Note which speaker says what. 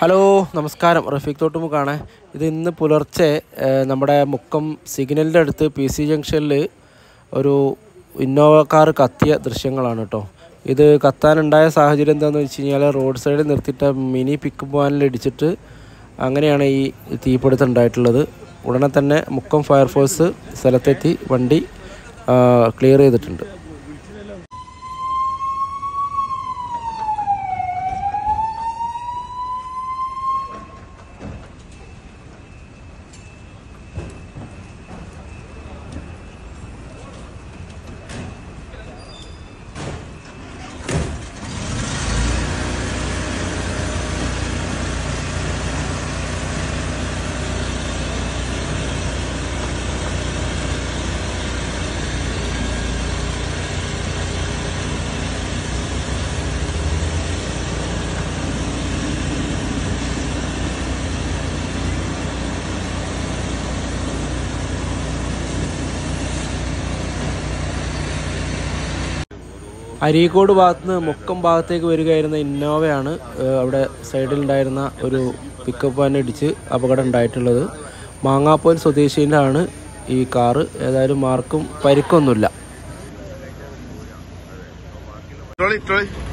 Speaker 1: Hello നമസ്കാരം, റഫീഖ് തോട്ടുമുക്കാണ്. ഇത് ഇന്ന് പുലർച്ചെ നമ്മുടെ മുക്കം സിഗ്നലിൻ്റെ അടുത്ത് PC ജംഗ്ഷനിൽ ഒരു ഇന്നോവ കാർ കത്തിയ ദൃശ്യങ്ങളാണ് കേട്ടോ. ഇത് കത്താനുണ്ടായ സാഹചര്യം എന്താണെന്ന് വെച്ച് കഴിഞ്ഞാൽ റോഡ് സൈഡിൽ നിർത്തിയിട്ട മിനി പിക്കപ്പ് വാനിൽ ഇടിച്ചിട്ട് അങ്ങനെയാണ് ഈ തീപിടുത്തം ഉണ്ടായിട്ടുള്ളത്. ഉടനെ തന്നെ മുക്കം ഫയർഫോഴ്സ് സ്ഥലത്തെത്തി വണ്ടി ക്ലിയർ ചെയ്തിട്ടുണ്ട്. അരീക്കോട് ഭാഗത്തുനിന്ന് മുക്കം ഭാഗത്തേക്ക് വരികയായിരുന്ന ഇന്നോവയാണ് അവിടെ സൈഡിലുണ്ടായിരുന്ന ഒരു പിക്കപ്പ് വാൻ ഇടിച്ച് അപകടം ഉണ്ടായിട്ടുള്ളത്. മാങ്ങാപ്പോൽ സ്വദേശിയിലാണ് ഈ കാറ്. ഏതായാലും ആർക്കും പരിക്കൊന്നുമില്ല.